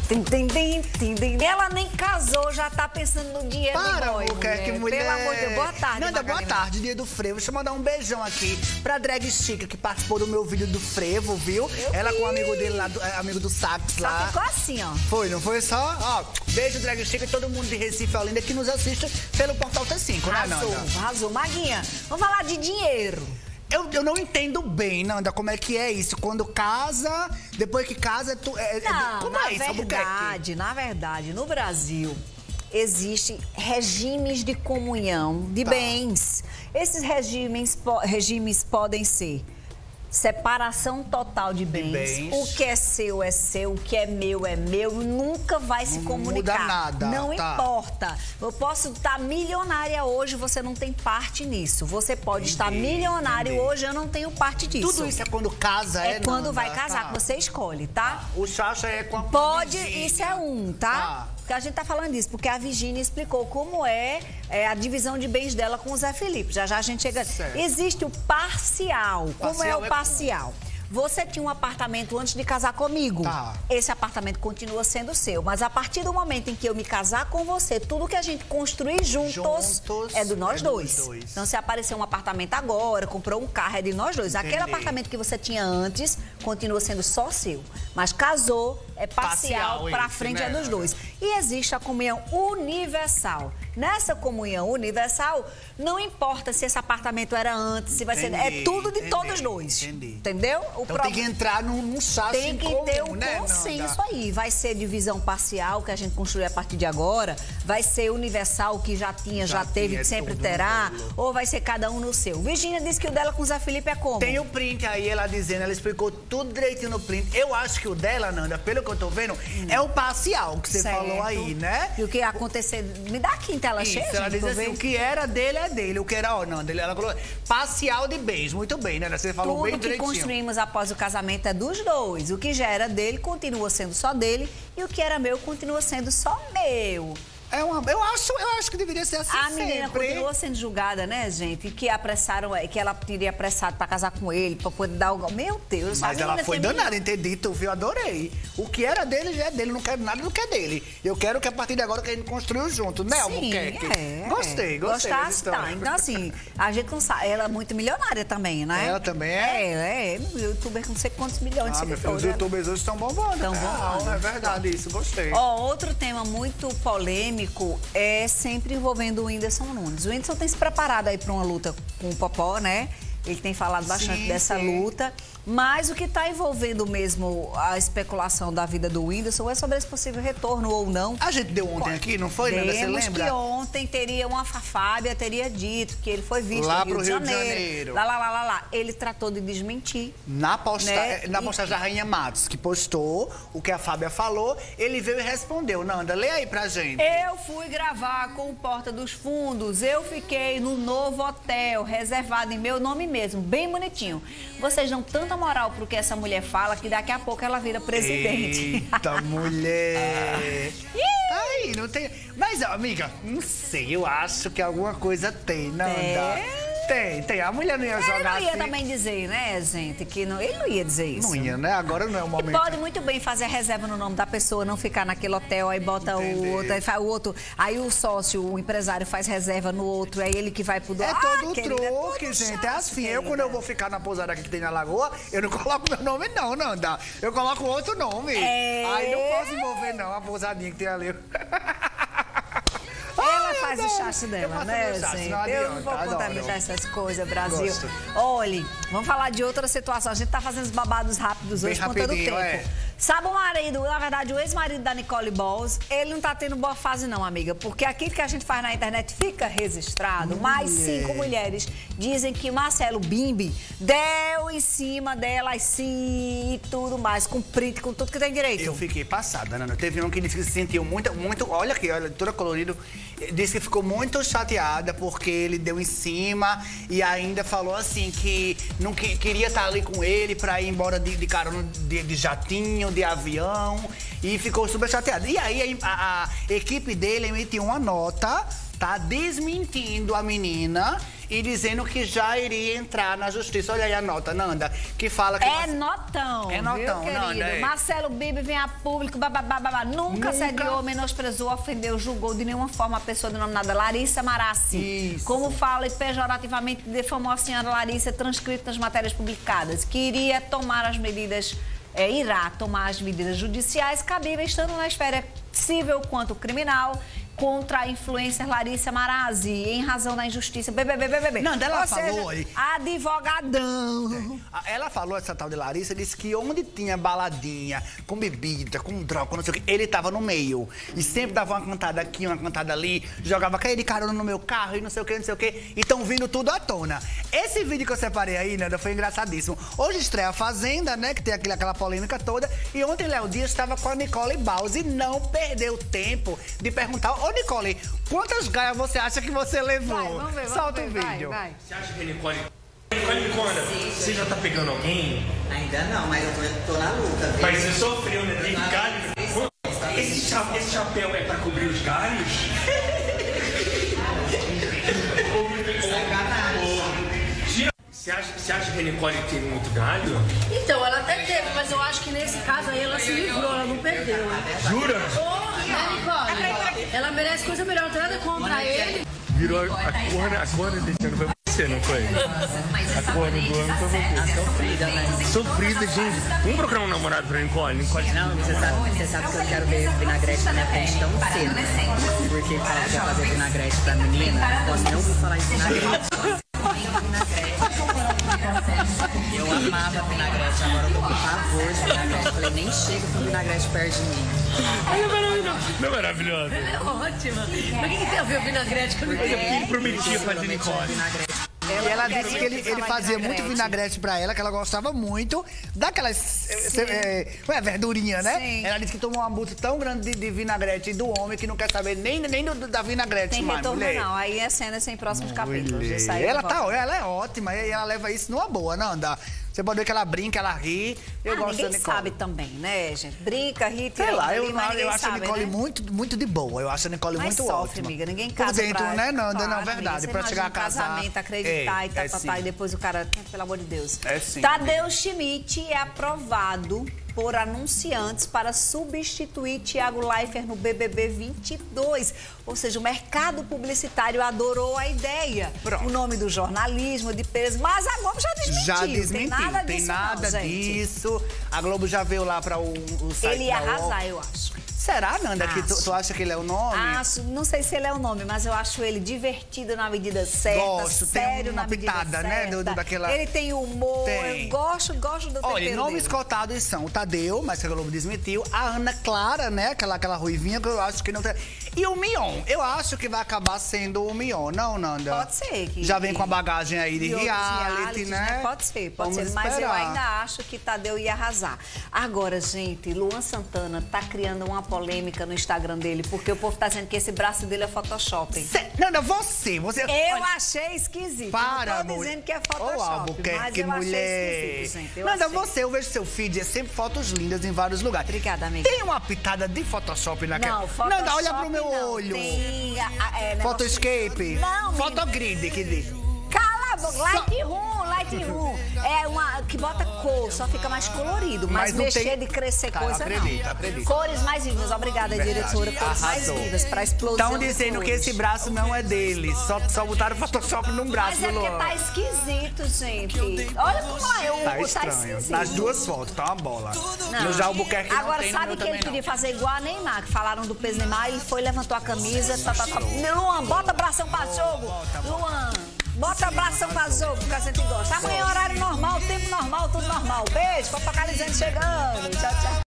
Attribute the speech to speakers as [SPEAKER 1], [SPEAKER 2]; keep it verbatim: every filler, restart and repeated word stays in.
[SPEAKER 1] Tim, tim, tim, tim, tim. Ela nem casou, já tá pensando no dinheiro
[SPEAKER 2] Para,
[SPEAKER 1] do noivo,
[SPEAKER 2] mulher, que mulher.
[SPEAKER 1] Pelo amor de Deus, boa tarde,
[SPEAKER 2] Nanda, boa
[SPEAKER 1] Margarida.
[SPEAKER 2] tarde, dia do frevo. Deixa eu mandar um beijão aqui pra drag chica que participou do meu vídeo do frevo, viu?
[SPEAKER 1] Eu
[SPEAKER 2] Ela
[SPEAKER 1] vi.
[SPEAKER 2] com o amigo dele lá, do, é, amigo do Sax
[SPEAKER 1] Só
[SPEAKER 2] lá.
[SPEAKER 1] ficou assim, ó.
[SPEAKER 2] Foi, não foi só? Ó, beijo, drag chica e todo mundo de Recife, Olinda, que nos assiste pelo Portal T cinco, né,
[SPEAKER 1] Arrasou,
[SPEAKER 2] Nanda?
[SPEAKER 1] arrasou. Maguinha, vamos falar de dinheiro.
[SPEAKER 2] Eu, eu não entendo bem, Nanda, como é que é isso. Quando casa, depois que casa, tu, é,
[SPEAKER 1] Não,
[SPEAKER 2] como
[SPEAKER 1] na
[SPEAKER 2] é isso, Albuquerque?
[SPEAKER 1] verdade, na verdade, no Brasil, existem regimes de comunhão de
[SPEAKER 2] Tá.
[SPEAKER 1] bens. Esses regimes, po- regimes podem ser separação total de bens.
[SPEAKER 2] bens.
[SPEAKER 1] O que é seu é seu, o que é meu é meu. Nunca vai se
[SPEAKER 2] Não
[SPEAKER 1] comunicar.
[SPEAKER 2] muda nada,
[SPEAKER 1] Não
[SPEAKER 2] tá.
[SPEAKER 1] importa. Eu posso estar milionária hoje, você não tem parte nisso. Você pode
[SPEAKER 2] Entendi,
[SPEAKER 1] estar milionário
[SPEAKER 2] entendi.
[SPEAKER 1] hoje, eu não tenho parte disso.
[SPEAKER 2] Tudo isso é quando casa, é,
[SPEAKER 1] é quando
[SPEAKER 2] Nanda?
[SPEAKER 1] vai casar,
[SPEAKER 2] Tá.
[SPEAKER 1] que você escolhe, tá?
[SPEAKER 2] O Chacha é com a
[SPEAKER 1] Pode,
[SPEAKER 2] vizinha.
[SPEAKER 1] isso é um, tá?
[SPEAKER 2] Tá.
[SPEAKER 1] Porque a gente tá falando disso, porque a Virgínia explicou como é, é a divisão de bens dela com o Zé Felipe. Já já a gente chega.
[SPEAKER 2] Certo.
[SPEAKER 1] Existe o parcial. Como é
[SPEAKER 2] Parcial
[SPEAKER 1] o
[SPEAKER 2] é
[SPEAKER 1] parcial? Você tinha um apartamento antes de casar comigo.
[SPEAKER 2] Tá.
[SPEAKER 1] Esse apartamento continua sendo seu. Mas a partir do momento em que eu me casar com você, tudo que a gente construir juntos,
[SPEAKER 2] Juntos
[SPEAKER 1] é do nós
[SPEAKER 2] é dos
[SPEAKER 1] dois.
[SPEAKER 2] dois.
[SPEAKER 1] Então, se aparecer um apartamento agora, comprou um carro, é de nós dois. Aquele
[SPEAKER 2] Entendi.
[SPEAKER 1] apartamento que você tinha antes continua sendo só seu. Mas casou, é parcial,
[SPEAKER 2] Parcial
[SPEAKER 1] pra
[SPEAKER 2] esse,
[SPEAKER 1] frente
[SPEAKER 2] né,
[SPEAKER 1] é dos
[SPEAKER 2] Nanda?
[SPEAKER 1] dois. E existe a comunhão universal. Nessa comunhão universal, não importa se esse apartamento era antes, se vai ser.
[SPEAKER 2] Entendi,
[SPEAKER 1] É tudo de
[SPEAKER 2] entendi,
[SPEAKER 1] todos dois.
[SPEAKER 2] entendi.
[SPEAKER 1] Entendeu? O
[SPEAKER 2] Então
[SPEAKER 1] pro-
[SPEAKER 2] tem que entrar num, num chacha
[SPEAKER 1] tem
[SPEAKER 2] em
[SPEAKER 1] que
[SPEAKER 2] comum,
[SPEAKER 1] ter um
[SPEAKER 2] né,
[SPEAKER 1] consenso
[SPEAKER 2] Nanda?
[SPEAKER 1] aí. Vai ser divisão parcial, que a gente construiu a partir de agora. Vai ser universal, que já tinha, já,
[SPEAKER 2] Já
[SPEAKER 1] teve,
[SPEAKER 2] tinha,
[SPEAKER 1] que sempre
[SPEAKER 2] tudo
[SPEAKER 1] terá.
[SPEAKER 2] no bolo.
[SPEAKER 1] Ou vai ser cada um no seu. Virgínia disse que o dela com o Zé Felipe é como?
[SPEAKER 2] Tem o print aí, ela dizendo, ela explicou tudo direitinho no print. Eu acho que o dela, Nanda, pelo que eu tô vendo, é o parcial que você
[SPEAKER 1] Certo.
[SPEAKER 2] falou aí, né?
[SPEAKER 1] E o que ia acontecer... Me dá aqui em tela
[SPEAKER 2] Isso,
[SPEAKER 1] cheia,
[SPEAKER 2] ela
[SPEAKER 1] gente,
[SPEAKER 2] diz
[SPEAKER 1] pra eu
[SPEAKER 2] assim,
[SPEAKER 1] ver.
[SPEAKER 2] o que era dele é dele, o que era, ó, não, dele, ela falou parcial de bens, muito bem, né? Você falou
[SPEAKER 1] Tudo
[SPEAKER 2] bem
[SPEAKER 1] que
[SPEAKER 2] direitinho.
[SPEAKER 1] construímos após o casamento é dos dois. O que já era dele continua sendo só dele e o que era meu continua sendo só meu.
[SPEAKER 2] É uma, eu acho, eu acho que deveria ser assim
[SPEAKER 1] A menina
[SPEAKER 2] sempre.
[SPEAKER 1] continuou sendo julgada, né, gente? Que apressaram, que ela teria apressado pra casar com ele, pra poder dar o... Meu Deus, a
[SPEAKER 2] Mas ela
[SPEAKER 1] menina
[SPEAKER 2] foi
[SPEAKER 1] tem-
[SPEAKER 2] danada, entendi, tu viu, adorei. O que era dele já é dele, não quero nada do que é dele. Eu quero que a partir de agora que a gente construiu junto, né,
[SPEAKER 1] Sim,
[SPEAKER 2] Albuquerque?
[SPEAKER 1] é.
[SPEAKER 2] Gostei, gostei
[SPEAKER 1] Gostar,
[SPEAKER 2] dessa história.
[SPEAKER 1] tá. Então, assim, a gente não sabe. Ela é muito milionária também, né?
[SPEAKER 2] Ela também é?
[SPEAKER 1] É, é. Youtuber com não sei quantos milhões
[SPEAKER 2] Ah,
[SPEAKER 1] de
[SPEAKER 2] meu filho, os
[SPEAKER 1] seguidores. né?
[SPEAKER 2] youtubers hoje estão bombando.
[SPEAKER 1] Tão
[SPEAKER 2] é,
[SPEAKER 1] bombando.
[SPEAKER 2] É verdade isso, gostei.
[SPEAKER 1] Ó, outro tema muito polêmico é sempre envolvendo o Whindersson Nunes. O Whindersson tem se preparado aí para uma luta com o Popó, né? Ele tem falado bastante
[SPEAKER 2] Sim,
[SPEAKER 1] dessa
[SPEAKER 2] sim.
[SPEAKER 1] luta. Mas o que está envolvendo mesmo a especulação da vida do Whindersson é sobre esse possível retorno ou não.
[SPEAKER 2] A gente deu ontem aqui, não foi, Nanda? Você
[SPEAKER 1] Demos
[SPEAKER 2] lembra?
[SPEAKER 1] que ontem teria uma Fábia teria dito que ele foi visto
[SPEAKER 2] Lá
[SPEAKER 1] no Rio,
[SPEAKER 2] pro
[SPEAKER 1] de,
[SPEAKER 2] Rio de
[SPEAKER 1] Janeiro,
[SPEAKER 2] Janeiro.
[SPEAKER 1] Lá, lá, lá, lá, lá. Ele tratou de desmentir.
[SPEAKER 2] Na, posta...
[SPEAKER 1] Né?
[SPEAKER 2] na
[SPEAKER 1] E-
[SPEAKER 2] postagem da Rainha Matos, que postou o que a Fábia falou, ele veio e respondeu. Nanda, lê aí pra gente.
[SPEAKER 1] Eu fui gravar com o Porta dos Fundos. Eu fiquei no novo hotel, reservado em meu nome mesmo, bem bonitinho. Vocês dão tanta moral pro que essa mulher fala que daqui a pouco ela vira presidente.
[SPEAKER 2] Eita, mulher! Tá aí, não tem... Mas, amiga, não sei, eu acho que alguma coisa tem, Nanda.
[SPEAKER 1] Tem?
[SPEAKER 2] Tem, tem. A mulher não ia
[SPEAKER 1] Ele
[SPEAKER 2] jogar
[SPEAKER 1] não ia
[SPEAKER 2] assim...
[SPEAKER 1] também dizer, né, gente? Que não, ele não ia dizer isso.
[SPEAKER 2] Não ia, né? Agora não é o
[SPEAKER 1] E
[SPEAKER 2] momento.
[SPEAKER 1] pode muito bem fazer a reserva no nome da pessoa, não ficar naquele hotel, aí bota
[SPEAKER 2] Entendi.
[SPEAKER 1] o outro, aí faz o outro, aí o sócio, o empresário faz reserva no outro, é ele que vai pro do...
[SPEAKER 2] É
[SPEAKER 1] Ah,
[SPEAKER 2] todo o
[SPEAKER 1] querida, é todo
[SPEAKER 2] truque, gente.
[SPEAKER 1] chato,
[SPEAKER 2] É assim, eu
[SPEAKER 1] querida.
[SPEAKER 2] quando eu vou ficar na pousada aqui que tem na Lagoa, eu não coloco meu nome não, Nanda. Eu coloco outro nome.
[SPEAKER 1] É.
[SPEAKER 2] Aí não posso envolver não, a pousadinha que tem ali.
[SPEAKER 1] Ela
[SPEAKER 2] Ai,
[SPEAKER 1] faz o
[SPEAKER 2] adoro.
[SPEAKER 1] chacho
[SPEAKER 2] Eu
[SPEAKER 1] dela,
[SPEAKER 2] faço
[SPEAKER 1] né,
[SPEAKER 2] meu chacho,
[SPEAKER 1] gente?
[SPEAKER 2] não
[SPEAKER 1] Eu não
[SPEAKER 2] adianta,
[SPEAKER 1] vou
[SPEAKER 2] adoro.
[SPEAKER 1] contabilizar essas coisas, Brasil.
[SPEAKER 2] Gosto.
[SPEAKER 1] Olha, vamos falar de outra situação. A gente tá fazendo os babados rápidos
[SPEAKER 2] Bem
[SPEAKER 1] hoje, contando o
[SPEAKER 2] rapidinho,
[SPEAKER 1] tempo.
[SPEAKER 2] é.
[SPEAKER 1] Sabe o marido, na verdade, o ex-marido da Nicole Balls, ele não tá tendo boa fase não, amiga. Porque aquilo que a gente faz na internet fica registrado. Mais cinco mulheres dizem que Marcelo Bimbi deu em cima delas sim e tudo mais, com print, com tudo que tem direito.
[SPEAKER 2] Eu fiquei passada, Nanda. Teve um que disse que se sentiu muito, muito... Olha aqui, olha, toda colorido. Disse que ficou muito chateada porque ele deu em cima e ainda falou assim que não que, queria estar ali com ele pra ir embora de, de carona de, de jatinho, de avião, e ficou super chateada. E aí a, a equipe dele emitiu uma nota, tá, desmentindo a menina e dizendo que já iria entrar na justiça. Olha aí a nota, Nanda, que fala que...
[SPEAKER 1] É notão,
[SPEAKER 2] É notão,
[SPEAKER 1] viu,
[SPEAKER 2] Nanda,
[SPEAKER 1] querido?
[SPEAKER 2] é.
[SPEAKER 1] Marcelo Bibi vem a público, bababá, babá. Nunca,
[SPEAKER 2] Nunca
[SPEAKER 1] assediou, menosprezou, ofendeu, julgou de nenhuma forma a pessoa denominada Larissa Marassi.
[SPEAKER 2] Isso.
[SPEAKER 1] Como fala e pejorativamente defamou a senhora Larissa, transcrito nas matérias publicadas, que iria tomar as medidas, é, irá tomar as medidas judiciais cabíveis, estando na esfera civil quanto criminal, contra a influencer Larissa Marassi, em razão da injustiça. B B B, B B B.
[SPEAKER 2] Não, ela
[SPEAKER 1] Ou
[SPEAKER 2] falou
[SPEAKER 1] seja,
[SPEAKER 2] aí.
[SPEAKER 1] advogadão.
[SPEAKER 2] É. Ela falou, essa tal de Larissa, disse que onde tinha baladinha, com bebida, com droga, com não sei o que, ele tava no meio. E sempre dava uma cantada aqui, uma cantada ali, jogava cair de carona no meu carro e não sei o que, não sei o que. E tão vindo tudo à tona. Esse vídeo que eu separei aí, Nanda, foi engraçadíssimo. Hoje estreia a Fazenda, né, que tem aquele, aquela polêmica toda. E ontem Léo Dias estava com a Nicole Baus e não perdeu tempo de perguntar: ô Nicole, quantas gaias você acha que você levou?
[SPEAKER 1] Vai, vamos ver, vamos
[SPEAKER 2] Solta
[SPEAKER 1] ver,
[SPEAKER 2] o
[SPEAKER 1] vai,
[SPEAKER 2] vídeo.
[SPEAKER 1] vai.
[SPEAKER 3] Você acha que a Nicole... Nicole, me conta, você já tá pegando alguém?
[SPEAKER 4] Ainda não, mas eu tô, tô na luta, viu?
[SPEAKER 3] Mas você sofreu, né? Tem galhos. Esse, cha esse chapéu é pra cobrir os galhos?
[SPEAKER 4] Sacanagem.
[SPEAKER 3] Você acha, você acha que a Nicole teve muito galho?
[SPEAKER 5] Então, ela até teve, mas eu acho que nesse caso aí ela se livrou, ela não perdeu.
[SPEAKER 3] Jura?
[SPEAKER 5] Ô, né, Nicole? Ela merece coisa melhor, não tem nada contra ele.
[SPEAKER 3] Virou a cor, a cor desse ano foi você, não foi? A cor do ano foi você.
[SPEAKER 4] Sofrida, né?
[SPEAKER 3] Sofrida, gente. Vamos procurar um namorado pra Nicole? Nicole.
[SPEAKER 4] Não, você sabe, você sabe que eu quero ver vinagrete na minha frente tão cedo. Porque fala que quer fazer vinagrete pra menina, então não vou falar em vinagrete. Eu amava vinagrete, agora eu tô com pavor de vinagrete. Eu falei, nem chega com vinagrete perto de mim.
[SPEAKER 3] Ela é maravilhosa. Não é maravilhosa?
[SPEAKER 5] Ela é ótima. Mas o que tem a ver o vinagrete com o
[SPEAKER 3] Mas
[SPEAKER 5] vinagrete?
[SPEAKER 3] eu prometia fazer Nicole.
[SPEAKER 4] Vinagrete.
[SPEAKER 2] E ela
[SPEAKER 1] queria
[SPEAKER 2] disse que ele,
[SPEAKER 1] falar
[SPEAKER 2] ele
[SPEAKER 1] de
[SPEAKER 2] fazia
[SPEAKER 1] vinagrete.
[SPEAKER 2] muito vinagrete pra ela, que ela gostava muito daquelas é, é, verdurinha, né?
[SPEAKER 1] Sim.
[SPEAKER 2] Ela disse que tomou um abuso tão grande de, de vinagrete do homem que não quer saber nem, nem do, da vinagrete
[SPEAKER 1] Tem
[SPEAKER 2] mais,
[SPEAKER 1] retorno
[SPEAKER 2] mulher.
[SPEAKER 1] não, aí é cena sem próximos capítulos. Isso aí
[SPEAKER 2] Ela,
[SPEAKER 1] eu
[SPEAKER 2] tá,
[SPEAKER 1] gosto.
[SPEAKER 2] ela é ótima e ela leva isso numa boa, não anda. Você pode ver que ela brinca, ela ri. Eu
[SPEAKER 1] Ah,
[SPEAKER 2] gosto da
[SPEAKER 1] ninguém
[SPEAKER 2] Nicole.
[SPEAKER 1] sabe também, né, gente? Brinca, ri, tira
[SPEAKER 2] Sei lá,
[SPEAKER 1] ali,
[SPEAKER 2] eu,
[SPEAKER 1] mas
[SPEAKER 2] eu
[SPEAKER 1] ninguém
[SPEAKER 2] acho a
[SPEAKER 1] sabe,
[SPEAKER 2] Nicole
[SPEAKER 1] né?
[SPEAKER 2] muito, muito de boa. Eu acho a Nicole
[SPEAKER 1] Mas
[SPEAKER 2] muito
[SPEAKER 1] sofre,
[SPEAKER 2] ótima.
[SPEAKER 1] amiga. Ninguém
[SPEAKER 2] Por
[SPEAKER 1] casa
[SPEAKER 2] dentro,
[SPEAKER 1] pra...
[SPEAKER 2] né, Nanda?
[SPEAKER 1] Claro,
[SPEAKER 2] Não,
[SPEAKER 1] amiga,
[SPEAKER 2] verdade.
[SPEAKER 1] você
[SPEAKER 2] Pra chegar a
[SPEAKER 1] imagina um
[SPEAKER 2] casar.
[SPEAKER 1] casamento, acreditar
[SPEAKER 2] é,
[SPEAKER 1] e tá,
[SPEAKER 2] é
[SPEAKER 1] tá,
[SPEAKER 2] sim.
[SPEAKER 1] tá, e depois o cara, pelo amor de Deus.
[SPEAKER 2] É sim.
[SPEAKER 1] Tadeu Schmidt é aprovado por anunciantes para substituir Thiago Leifert no B B B vinte e dois. Ou seja, o mercado publicitário adorou a ideia.
[SPEAKER 2] Pronto.
[SPEAKER 1] O nome do jornalismo, de peso, mas a Globo já desmentiu.
[SPEAKER 2] Já
[SPEAKER 1] Tem
[SPEAKER 2] desmentiu.
[SPEAKER 1] nada
[SPEAKER 2] Tem
[SPEAKER 1] disso
[SPEAKER 2] nada
[SPEAKER 1] não, gente.
[SPEAKER 2] disso. A Globo já veio lá para o, o site
[SPEAKER 1] Ele ia
[SPEAKER 2] da U O L.
[SPEAKER 1] arrasar, eu acho.
[SPEAKER 2] Será, Nanda, que tu,
[SPEAKER 1] Acho.
[SPEAKER 2] tu acha que ele é o nome?
[SPEAKER 1] Acho, não sei se ele é o nome, mas eu acho ele divertido na medida certa,
[SPEAKER 2] Gosto, tem
[SPEAKER 1] sério
[SPEAKER 2] uma
[SPEAKER 1] na medida
[SPEAKER 2] pitada,
[SPEAKER 1] certa.
[SPEAKER 2] né, do- do- daquela-
[SPEAKER 1] Ele tem humor,
[SPEAKER 2] Tem.
[SPEAKER 1] eu gosto, gosto do
[SPEAKER 2] Olha,
[SPEAKER 1] tempero
[SPEAKER 2] nomes
[SPEAKER 1] dele.
[SPEAKER 2] cotados são o Tadeu, mas que a Globo desmentiu, a Ana Clara, né, aquela, aquela ruivinha que eu acho que não tem... E o Mion, eu acho que vai acabar sendo o Mion, não, Nanda?
[SPEAKER 1] Pode ser. Que,
[SPEAKER 2] Já vem com a bagagem aí de
[SPEAKER 1] de outros
[SPEAKER 2] reality,
[SPEAKER 1] realities,
[SPEAKER 2] né?
[SPEAKER 1] Pode ser, pode
[SPEAKER 2] Vamos
[SPEAKER 1] ser. Mas eu
[SPEAKER 2] esperar.
[SPEAKER 1] ainda acho que Tadeu ia arrasar. Agora, gente, Luan Santana tá criando uma polêmica no Instagram dele, porque o povo tá dizendo que esse braço dele é Photoshop.
[SPEAKER 2] Cê, Nanda, você, você...
[SPEAKER 1] Eu
[SPEAKER 2] olha,
[SPEAKER 1] achei esquisito.
[SPEAKER 2] Para,
[SPEAKER 1] não tô
[SPEAKER 2] mulher.
[SPEAKER 1] dizendo que é
[SPEAKER 2] Ô,
[SPEAKER 1] Photoshop,
[SPEAKER 2] Albuquerque,
[SPEAKER 1] mas eu
[SPEAKER 2] mulher.
[SPEAKER 1] achei esquisito, gente. Eu
[SPEAKER 2] Nanda,
[SPEAKER 1] achei.
[SPEAKER 2] você, eu vejo seu feed, é sempre fotos lindas em vários lugares.
[SPEAKER 1] Obrigada, amiga.
[SPEAKER 2] Tem uma pitada de Photoshop naquela...
[SPEAKER 1] Não, Photoshop
[SPEAKER 2] Nanda, olha pro meu
[SPEAKER 1] não.
[SPEAKER 2] olho.
[SPEAKER 1] Tem, a- a- é, negócio-
[SPEAKER 2] Photoscape.
[SPEAKER 1] Não, menina.
[SPEAKER 2] Photogrid, que diz.
[SPEAKER 1] Cala a boca. Lightroom, Lightroom. É uma que bota cor, só fica mais colorido. Mas,
[SPEAKER 2] Mas não
[SPEAKER 1] mexer
[SPEAKER 2] tem-
[SPEAKER 1] de crescer
[SPEAKER 2] Tá,
[SPEAKER 1] coisa
[SPEAKER 2] acredito,
[SPEAKER 1] não.
[SPEAKER 2] acredito.
[SPEAKER 1] Cores mais vivas. Obrigada,
[SPEAKER 2] Verdade.
[SPEAKER 1] diretora. Cores
[SPEAKER 2] Arrasou.
[SPEAKER 1] mais vivas pra explosão.
[SPEAKER 2] Estão
[SPEAKER 1] de
[SPEAKER 2] dizendo que
[SPEAKER 1] cores.
[SPEAKER 2] esse braço não é dele. Só, só botaram Photoshop num braço
[SPEAKER 1] Mas é
[SPEAKER 2] do
[SPEAKER 1] porque
[SPEAKER 2] Luan.
[SPEAKER 1] tá esquisito, gente. Olha como é, o
[SPEAKER 2] Tá
[SPEAKER 1] tá
[SPEAKER 2] estranho.
[SPEAKER 1] esquisito.
[SPEAKER 2] Nas duas fotos, tá uma bola.
[SPEAKER 1] Não.
[SPEAKER 2] No já Albuquerque não
[SPEAKER 1] Agora,
[SPEAKER 2] tem, no
[SPEAKER 1] sabe
[SPEAKER 2] meu
[SPEAKER 1] que ele
[SPEAKER 2] também
[SPEAKER 1] queria
[SPEAKER 2] não.
[SPEAKER 1] fazer igual a Neymar, que falaram do peso Neymar e foi, levantou a camisa, tá, tá, tá. Luan, bota abração pra jogo. Luan, bota abração pra jogo, que a gente gosta. Amanhã é horário normal, tempo normal, tudo normal. Beijo, Fofocalizante chegando. Tchau, tchau.